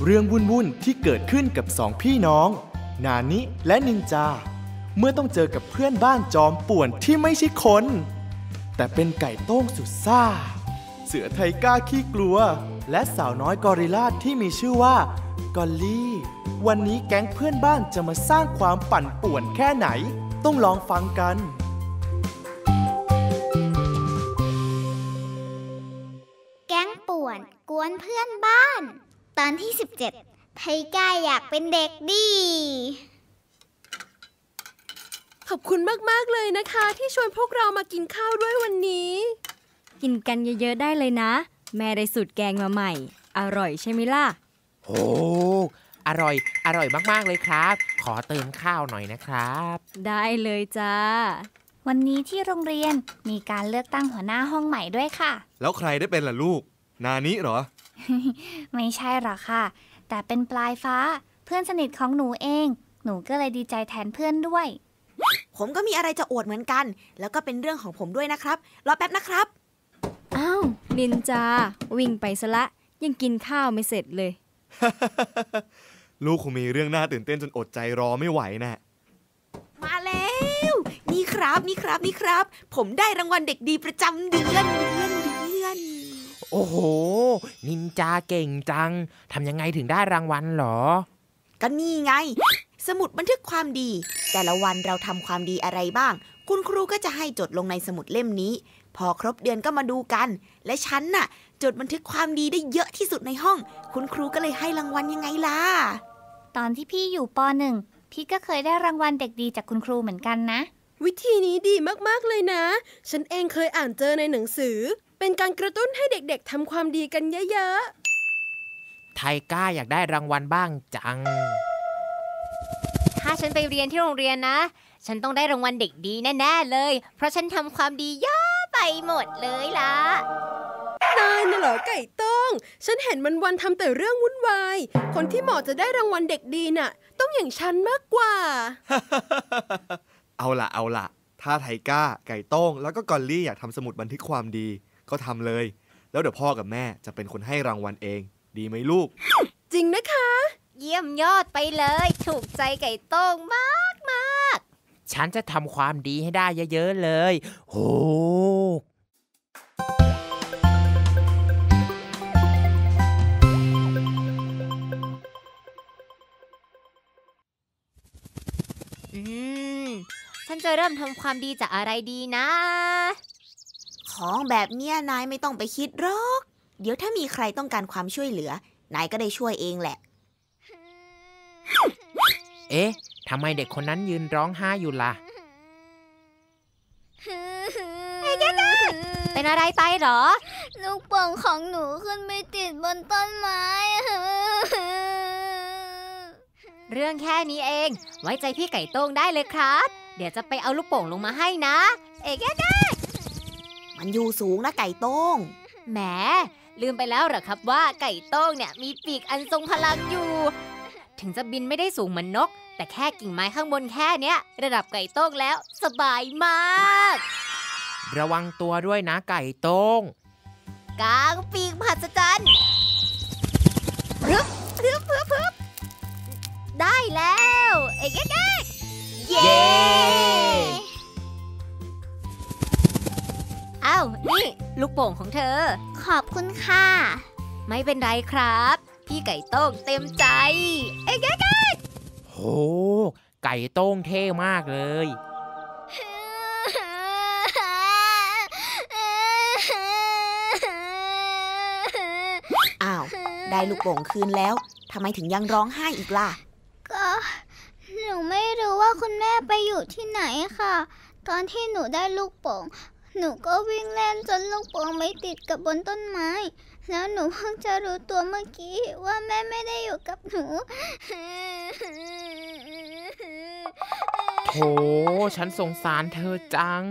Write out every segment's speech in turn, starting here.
เรื่องวุ่นๆที่เกิดขึ้นกับสองพี่น้องนานิและนินจาเมื่อต้องเจอกับเพื่อนบ้านจอมป่วนที่ไม่ใช่คนแต่เป็นไก่โต้งสุดซ่าเสือไทก้าขี้กลัวและสาวน้อยกอริลลาที่มีชื่อว่ากอลลี่วันนี้แก๊งเพื่อนบ้านจะมาสร้างความปั่นป่วนแค่ไหนต้องลองฟังกันแก๊งป่วนกวนเพื่อนบ้านตอนที่17ไทก้าอยากเป็นเด็กดีขอบคุณมากๆเลยนะคะที่ชวนพวกเรามากินข้าวด้วยวันนี้กินกันเยอะๆได้เลยนะแม่ได้สูตรแกงมาใหม่อร่อยใช่ไหมล่ะโอ้อร่อยมากๆเลยครับขอเติมข้าวหน่อยนะครับได้เลยจ้าวันนี้ที่โรงเรียนมีการเลือกตั้งหัวหน้าห้องใหม่ด้วยค่ะแล้วใครได้เป็นล่ะลูกนานิเหรอไม่ใช่หรอกค่ะแต่เป็นปลายฟ้าเพื่อนสนิทของหนูเองหนูก็เลยดีใจแทนเพื่อนด้วยผมก็มีอะไรจะอวดเหมือนกันแล้วก็เป็นเรื่องของผมด้วยนะครับรอแป๊บนะครับอ้าวนินจาวิ่งไปซะละยังกินข้าวไม่เสร็จเลยลูกคงมีเรื่องน่าตื่นเต้นจนอดใจรอไม่ไหวแน่มาแล้วนี่ครับผมได้รางวัลเด็กดีประจำเดือนโอ้โหนินจาเก่งจังทำยังไงถึงได้รางวัลหรอก็นี่ไงสมุดบันทึกความดีแต่ละวันเราทำความดีอะไรบ้างคุณครูก็จะให้จดลงในสมุดเล่มนี้พอครบเดือนก็มาดูกันและฉันน่ะจดบันทึกความดีได้เยอะที่สุดในห้องคุณครูก็เลยให้รางวัลยังไงล่ะตอนที่พี่อยู่ป.1 พี่ก็เคยได้รางวัลเด็กดีจากคุณครูเหมือนกันนะวิธีนี้ดีมากๆเลยนะฉันเองเคยอ่านเจอในหนังสือเป็นการกระตุ้นให้เด็กๆทำความดีกันเยอะๆไทก้าอยากได้รางวัลบ้างจังถ้าฉันไปเรียนที่โรงเรียนนะฉันต้องได้รางวัลเด็กดีแน่ๆเลยเพราะฉันทำความดีเยอะไปหมดเลยล่ะนายน่ะเหรอไก่ต้งฉันเห็นวันๆทำแต่เรื่องวุ่นวายคนที่เหมาะจะได้รางวัลเด็กดีน่ะต้องอย่างฉันมากกว่าเอาล่ะถ้าไทก้าไก่โต้งแล้วก็กอลลี่อยากทำสมุดบันทึกความดีก็ทำเลยแล้วเดี๋ยวพ่อกับแม่จะเป็นคนให้รางวัลเองดีไหมลูกจริงนะคะเยี่ยมยอดไปเลยถูกใจไก่โต้งมากฉันจะทำความดีให้ได้เยอะๆเลยโหฉันจะเริ่มทำความดีจากอะไรดีนะของแบบเนี้ยนายไม่ต้องไปคิดหรอกเดี๋ยวถ้ามีใครต้องการความช่วยเหลือนายก็ได้ช่วยเองแหละเอ๊ะทำไมเด็กคนนั้นยืนร้องไห้อยู่ล่ะเป็นอะไรไปหรอลูกโป่งของหนูขึ้นไปติดบนต้นไม้เรื่องแค่นี้เองไว้ใจพี่ไก่โต้งได้เลยครับเดี๋ยวจะไปเอาลูกโป่งลงมาให้นะมันอยู่สูงนะไก่โต้งแหมลืมไปแล้วเหรอครับว่าไก่โต้งเนี่ยมีปีกอันทรงพลังอยู่ถึงจะบินไม่ได้สูงเหมือนนกแต่แค่กิ่งไม้ข้างบนแค่เนี้ยระดับไก่โต้งแล้วสบายมากระวังตัวด้วยนะไก่โต้งกางปีกมหัศจรรย์รึบได้แล้วเย้อ้าวนี่ลูกโป่งของเธอขอบคุณค่ะไม่เป็นไรครับพี่ไก่โต้งเต็มใจโหไก่โต้งเท่มากเลยอ้าวได้ลูกโป่งคืนแล้วทำไมถึงยังร้องไห้อีกล่ะก็หนูไม่รู้ว่าคุณแม่ไปอยู่ที่ไหนค่ะตอนที่หนูได้ลูกโป่งหนูก็วิ่งเล่นจนลูกโป่งไม่ติดกับบนต้นไม้แล้วหนูเพิ่งจะรู้ตัวเมื่อกี้ว่าแม่ไม่ได้อยู่กับหนูโธ่ฉันสงสารเธอจัง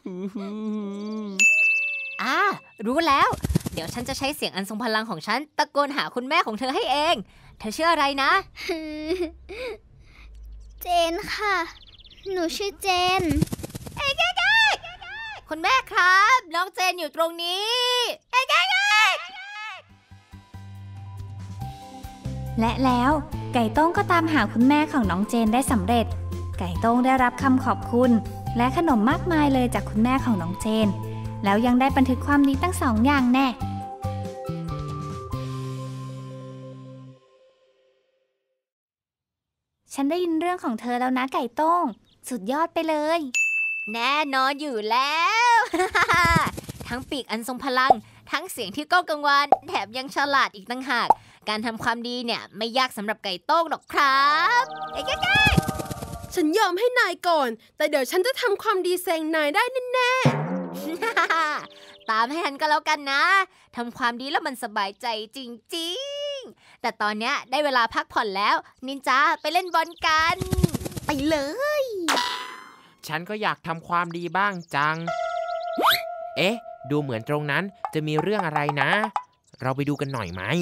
รู้แล้วเดี๋ยวฉันจะใช้เสียงอันทรงพลังของฉันตะโกนหาคุณแม่ของเธอให้เองเธอชื่ออะไรนะเจนค่ะหนูชื่อเจนคุณแม่ครับน้องเจนอยู่ตรงนี้และแล้วไก่โต้งก็ตามหาคุณแม่ของน้องเจนได้สำเร็จไก่โต้งได้รับคำขอบคุณและขนมมากมายเลยจากคุณแม่ของน้องเจนแล้วยังได้บันทึกความดีตั้ง2 อย่างแน่ฉันได้ยินเรื่องของเธอแล้วนะไก่โต้งสุดยอดไปเลยแน่นอนอยู่แล้ว ทั้งปีกอันทรงพลังทั้งเสียงที่ก้องกังวานแถมยังฉลาดอีกต่างหากการทำความดีเนี่ยไม่ยากสำหรับไก่โต้งหรอกครับฉันยอมให้นายก่อนแต่เดี๋ยวฉันจะทำความดีแซงนายได้แน่ๆ ตามให้ทันก็แล้วกันนะทำความดีแล้วมันสบายใจจริงๆแต่ตอนเนี้ยได้เวลาพักผ่อนแล้วนินจาไปเล่นบอลกันไปเลยฉันก็อยากทำความดีบ้างจังเอ๊ะดูเหมือนตรงนั้นจะมีเรื่องอะไรนะ เราไปดูกันหน่อยไหม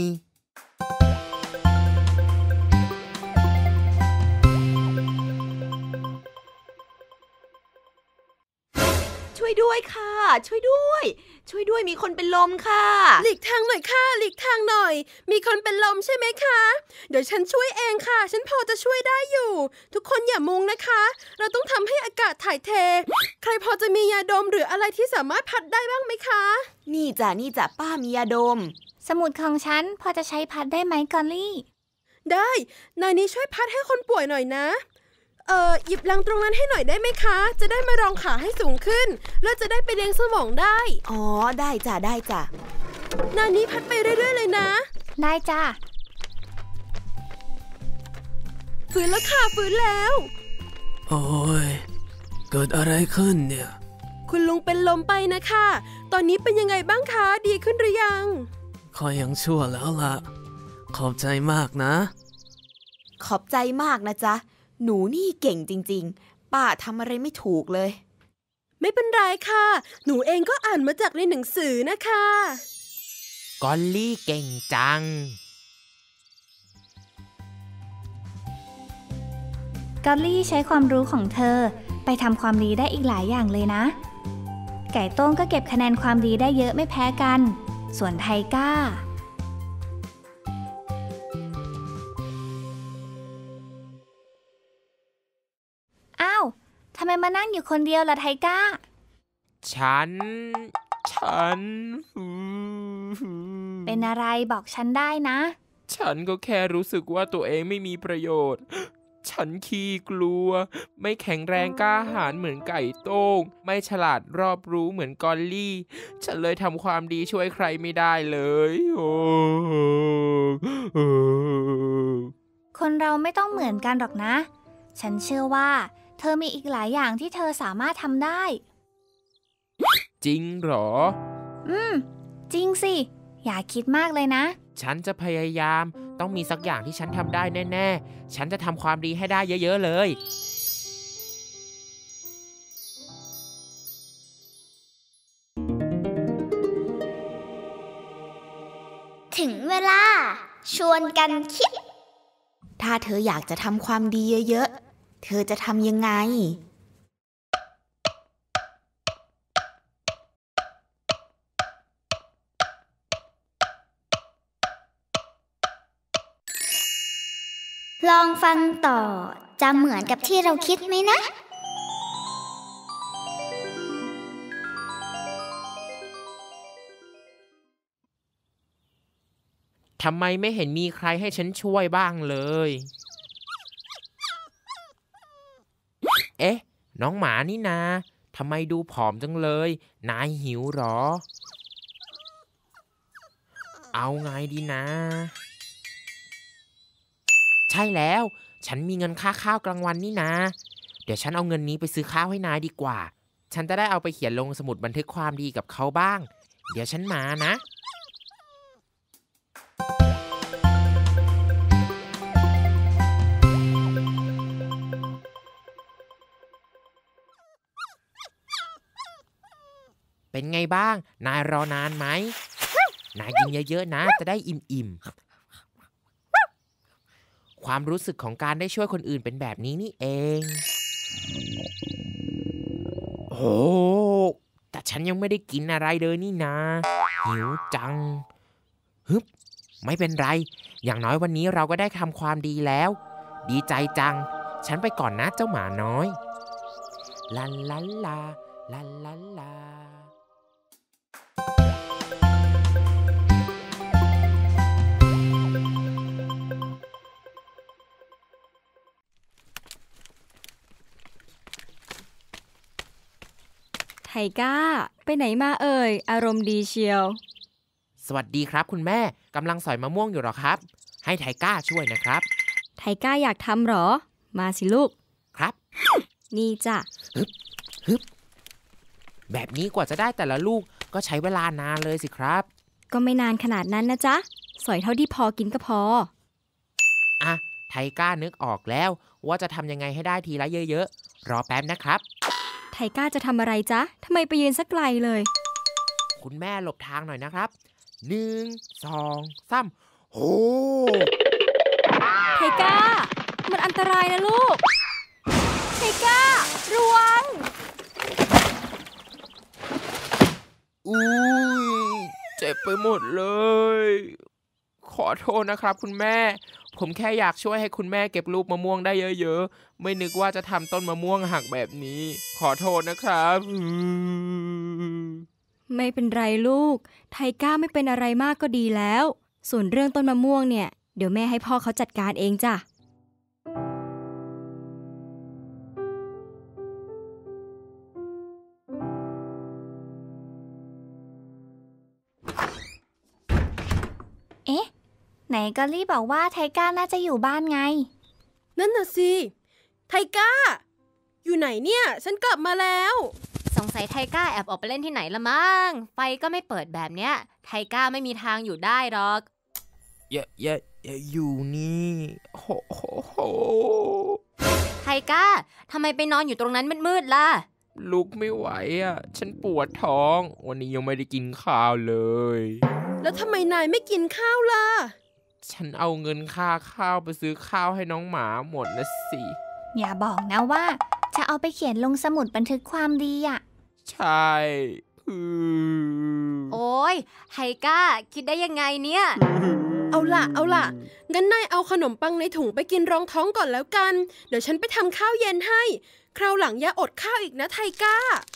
ช่วยด้วยค่ะช่วยด้วยมีคนเป็นลมค่ะหลีกทางหน่อยค่ะหลีกทางหน่อยมีคนเป็นลมใช่ไหมคะเดี๋ยวฉันช่วยเองค่ะฉันพอจะช่วยได้อยู่ทุกคนอย่ามุงนะคะเราต้องทำให้อากาศถ่ายเทใครพอจะมียาดมหรืออะไรที่สามารถพัดได้บ้างไหมคะนี่จ้ะป้ามียาดมสมุดของฉันพอจะใช้พัดได้ไหมกอลลี่ได้นายนี้ช่วยพัดให้คนป่วยหน่อยนะหยิบลังตรงนั้นให้หน่อยได้ไหมคะจะได้มารองขาให้สูงขึ้นแล้วจะได้ไปเลี้ยงสมองได้อ๋อได้จ้ะนานี้พัดไปเรื่อยๆเลยนะได้จ้ะฟื้นแล้วค่ะฟื้นแล้วโอ้ยเกิดอะไรขึ้นเนี่ยคุณลุงเป็นลมไปนะคะตอนนี้เป็นยังไงบ้างคะดีขึ้นหรือยังขอยังชั่วแล้วล่ะขอบใจมากนะขอบใจมากนะจ๊ะหนูนี่เก่งจริงๆป้าทำอะไรไม่ถูกเลยไม่เป็นไรค่ะหนูเองก็อ่านมาจากในหนังสือนะคะกอลลี่เก่งจังกอลลี่ใช้ความรู้ของเธอไปทำความดีได้อีกหลายอย่างเลยนะไก่โต้งก็เก็บคะแนนความดีได้เยอะไม่แพ้กันส่วนไทก้าอ้าวทำไมมานั่งอยู่คนเดียวล่ะไทก้าฉันเป็นอะไรบอกฉันได้นะฉันก็แค่รู้สึกว่าตัวเองไม่มีประโยชน์ฉันขี้กลัวไม่แข็งแรงกล้าหาญเหมือนไก่โต้งไม่ฉลาดรอบรู้เหมือนกอลลี่ฉันเลยทำความดีช่วยใครไม่ได้เลยคนเราไม่ต้องเหมือนกันหรอกนะฉันเชื่อว่าเธอมีอีกหลายอย่างที่เธอสามารถทำได้จริงเหรอจริงสิอย่าคิดมากเลยนะฉันจะพยายามต้องมีสักอย่างที่ฉันทำได้แน่ๆฉันจะทำความดีให้ได้เยอะๆเลยถึงเวลาชวนกันคิดถ้าเธออยากจะทำความดีเยอะๆเธอจะทำยังไงลองฟังต่อจะเหมือนกับที่เราคิดไหมนะทำไมไม่เห็นมีใครให้ฉันช่วยบ้างเลยเอ๊ะน้องหมานี่นาทำไมดูผอมจังเลยนายหิวหรอเอาไงดีนะใช่แล้วฉันมีเงินค่าข้าวกลางวันนี่นะเดี๋ยวฉันเอาเงินนี้ไปซื้อข้าวให้นายดีกว่าฉันจะได้เอาไปเขียนลงสมุดบันทึกความดีกับเขาบ้างเดี๋ยวฉันมานะเป็นไงบ้างนายรอนานไหมนายกินเยอะๆนะจะได้อิ่มๆความรู้สึกของการได้ช่วยคนอื่นเป็นแบบนี้นี่เองโอ้แต่ฉันยังไม่ได้กินอะไรเลยนี่นะหิวจังฮึบไม่เป็นไรอย่างน้อยวันนี้เราก็ได้ทำความดีแล้วดีใจจังฉันไปก่อนนะเจ้าหมาน้อยลันลันลาลันลันลาไทก้าไปไหนมาเอ่ยอารมณ์ดีเชียวสวัสดีครับคุณแม่กำลังสอยมะม่วงอยู่หรอครับให้ไทก้าช่วยนะครับไทก้าอยากทำหรอมาสิลูกครับนี่จ้ะฮึบแบบนี้กว่าจะได้แต่ละลูกก็ใช้เวลานานเลยสิครับก็ไม่นานขนาดนั้นนะจ๊ะสอยเท่าที่พอกินก็พออ่ะไทก้านึกออกแล้วว่าจะทำยังไงให้ได้ทีละเยอะๆรอแป๊บนะครับไทก้าจะทำอะไรจ๊ะทำไมไปยืนสักไกลเลยคุณแม่หลบทางหน่อยนะครับ1 2 3โอ้ไทก้ามันอันตรายนะลูกไทก้าระวังอุ้ยเจ็บไปหมดเลยขอโทษนะครับคุณแม่ผมแค่อยากช่วยให้คุณแม่เก็บลูกมะม่วงได้เยอะๆไม่นึกว่าจะทำต้นมะม่วงหักแบบนี้ขอโทษนะครับไม่เป็นไรลูกไทก้าไม่เป็นอะไรมากก็ดีแล้วส่วนเรื่องต้นมะม่วงเนี่ยเดี๋ยวแม่ให้พ่อเขาจัดการเองจ้ะเอ๊ะไหนกอลลี่บอกว่าไทก้าน่าจะอยู่บ้านไงนั่นน่ะสิไทก้าอยู่ไหนเนี่ยฉันกลับมาแล้วสงสัยไทก้าแอบออกไปเล่นที่ไหนละมั้งไฟก็ไม่เปิดแบบเนี้ยไทก้าไม่มีทางอยู่ได้หรอกอย่าอยู่นี่โหไทก้าทำไมไปนอนอยู่ตรงนั้นมืดๆล่ะลุกไม่ไหวอ่ะฉันปวดท้องวันนี้ยังไม่ได้กินข้าวเลยแล้วทำไมนายไม่กินข้าวล่ะฉันเอาเงินค่าข้าวไปซื้อข้าวให้น้องหมาหมดนะสิอย่าบอกนะว่าจะเอาไปเขียนลงสมุดบันทึกความดีอ่ะใช่โอ้ยไทก้าคิดได้ยังไงเนี่ยเอาล่ะงั้นนายเอาขนมปังในถุงไปกินรองท้องก่อนแล้วกันเดี๋ยวฉันไปทำข้าวเย็นให้คราวหลังอย่าอดข้าวอีกนะไทก้า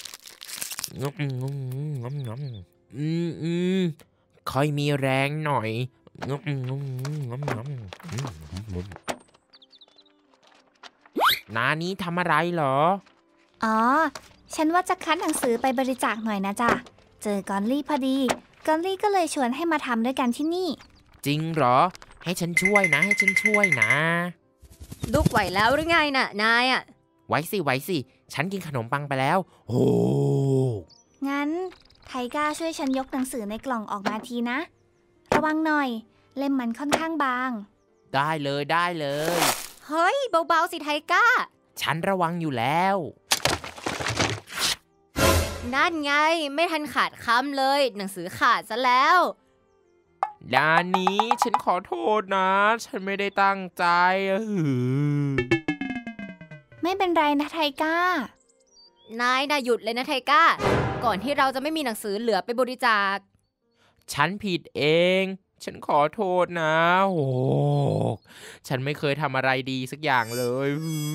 ค่อยมีแรงหน่อยนานี้ทำอะไรเหรออ๋อฉันว่าจะคัดหนังสือไปบริจาคหน่อยนะจ๊ะเจอกอลลี่พอดีกอลลี่ก็เลยชวนให้มาทำด้วยกันที่นี่จริงเหรอให้ฉันช่วยนะลูกไหวแล้วหรือไงน่ะนายอ่ะไหวสิฉันกินขนมปังไปแล้วโอ้งั้นไทก้าช่วยฉันยกหนังสือในกล่องออกมาทีนะระวังหน่อยเล่มมันค่อนข้างบางได้เลยเฮ้ยเบาๆสิไทก้าฉันระวังอยู่แล้วนั่นไงไม่ทันขาดคำเลยหนังสือขาดซะแล้วด้านนี้ฉันขอโทษนะฉันไม่ได้ตั้งใจไม่เป็นไรนะไทก้านายน่ะหยุดเลยนะไทก้าก่อนที่เราจะไม่มีหนังสือเหลือไปบริจาคฉันผิดเองฉันขอโทษนะโอ้ฉันไม่เคยทำอะไรดีสักอย่างเลย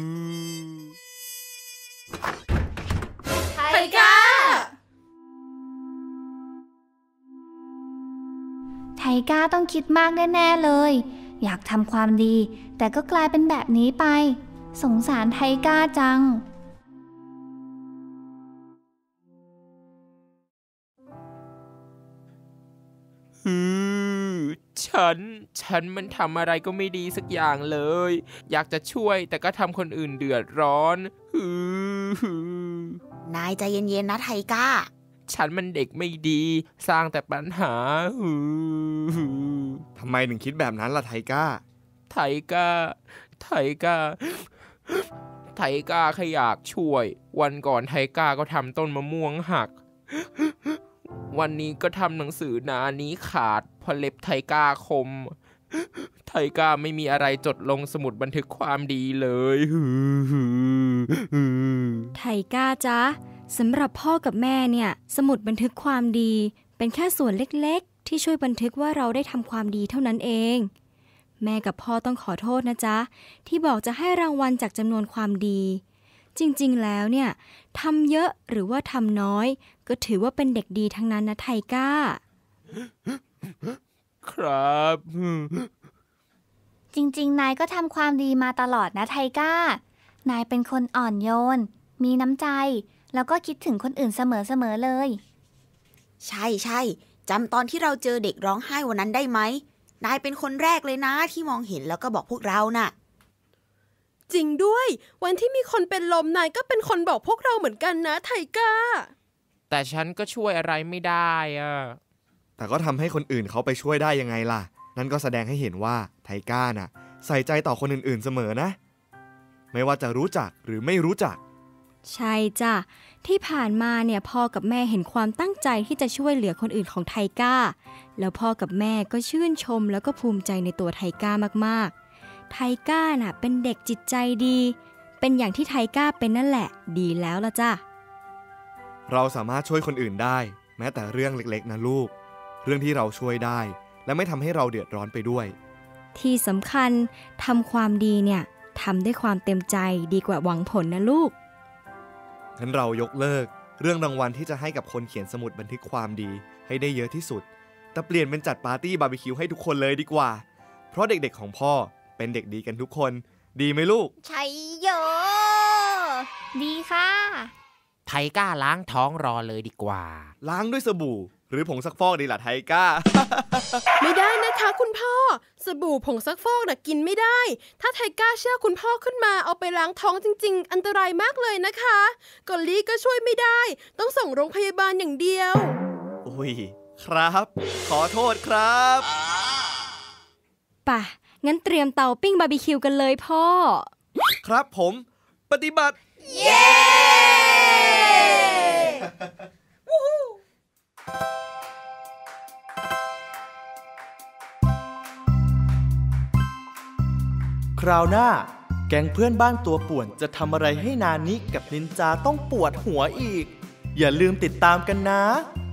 ไทก้าไทก้าต้องคิดมากแน่ๆเลยอยากทำความดีแต่ก็กลายเป็นแบบนี้ไปสงสารไทก้าจังฉันมันทำอะไรก็ไม่ดีสักอย่างเลยอยากจะช่วยแต่ก็ทำคนอื่นเดือดร้อนนายใจเย็นๆนะไทก้าฉันมันเด็กไม่ดีสร้างแต่ปัญหาทำไมถึงคิดแบบนั้นล่ะไทก้าแค่อยากช่วยวันก่อนไทก้าก็ทำต้นมะม่วงหักวันนี้ก็ทำหนังสือหนานี้ขาดเพราะเล็บไทก้าคมไทก้าไม่มีอะไรจดลงสมุดบันทึกความดีเลยไทก้าจ๊ะสำหรับพ่อกับแม่เนี่ยสมุดบันทึกความดีเป็นแค่ส่วนเล็กๆที่ช่วยบันทึกว่าเราได้ทำความดีเท่านั้นเองแม่กับพ่อต้องขอโทษนะจ๊ะที่บอกจะให้รางวัลจากจำนวนความดีจริงๆแล้วเนี่ยทำเยอะหรือว่าทำน้อยก็ถือว่าเป็นเด็กดีทั้งนั้นนะไทก้าครับจริงๆนายก็ทำความดีมาตลอดนะไทก้านายเป็นคนอ่อนโยนมีน้ำใจแล้วก็คิดถึงคนอื่นเสมอๆเลยใช่จำตอนที่เราเจอเด็กร้องไห้วันนั้นได้ไหมนายเป็นคนแรกเลยนะที่มองเห็นแล้วก็บอกพวกเราน่ะจริงด้วยวันที่มีคนเป็นลมนายก็เป็นคนบอกพวกเราเหมือนกันนะไทก้าแต่ฉันก็ช่วยอะไรไม่ได้อะแต่ก็ทำให้คนอื่นเขาไปช่วยได้ยังไงล่ะนั่นก็แสดงให้เห็นว่าไทก้าน่ะใส่ใจต่อคนอื่นๆเสมอนะไม่ว่าจะรู้จักหรือไม่รู้จักใช่จ้ะที่ผ่านมาเนี่ยพ่อกับแม่เห็นความตั้งใจที่จะช่วยเหลือคนอื่นของไทก้าแล้วพ่อกับแม่ก็ชื่นชมแล้วก็ภูมิใจในตัวไทก้ามากๆไทก้าน่ะเป็นเด็กจิตใจดีเป็นอย่างที่ไทก้าเป็นนั่นแหละดีแล้วล่ะจ้ะเราสามารถช่วยคนอื่นได้แม้แต่เรื่องเล็กๆนะลูกเรื่องที่เราช่วยได้และไม่ทำให้เราเดือดร้อนไปด้วยที่สำคัญทำความดีเนี่ยทำด้วยความเต็มใจดีกว่าหวังผลนะลูกงั้นเรายกเลิกเรื่องรางวัลที่จะให้กับคนเขียนสมุดบันทึกความดีให้ได้เยอะที่สุดแต่เปลี่ยนเป็นจัดปาร์ตี้บาร์บีคิวให้ทุกคนเลยดีกว่าเพราะเด็กๆของพ่อเป็นเด็กดีกันทุกคนดีไหมลูกใช่โยดีค่ะไทก้าล้างท้องรอเลยดีกว่าล้างด้วยสบู่หรือผงซักฟอกดีล่ะไทก้าไม่ได้นะคะคุณพ่อสบู่ผงซักฟอกน่ะกินไม่ได้ถ้าไทก้าเชื่อคุณพ่อขึ้นมาเอาไปล้างท้องจริงๆอันตรายมากเลยนะคะกอลลี่ก็ช่วยไม่ได้ต้องส่งโรงพยาบาลอย่างเดียวอุ้ยครับขอโทษครับป่ะงั้นเตรียมเตาปิ้งบาร์บีคิวกันเลยพ่อครับผมปฏิบัติเย้คราวหน้าแก๊งเพื่อนบ้านตัวป่วนจะทำอะไรให้นานิกับนินจาต้องปวดหัวอีกอย่าลืมติดตามกันนะ